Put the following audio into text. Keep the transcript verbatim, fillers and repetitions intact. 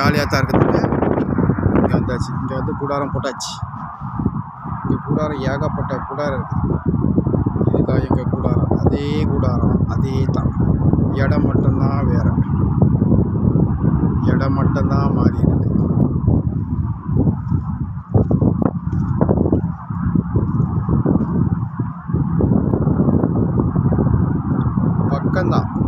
ஜாலியாக தான் இருக்குதுங்க. இங்கே வந்தாச்சு. இங்கே வந்து கூடாரம் போட்டாச்சு. இங்கே கூடாரம் ஏகப்பட்ட கூடாரம் இருக்குது. இதுதான் எங்கள் கூடாரம். அதே கூடாரம் அதே தான். இடம் மட்டும்தான் வேறு. இடம் மட்டும்தான் மாறி இருக்கு. பக்கம்தான்.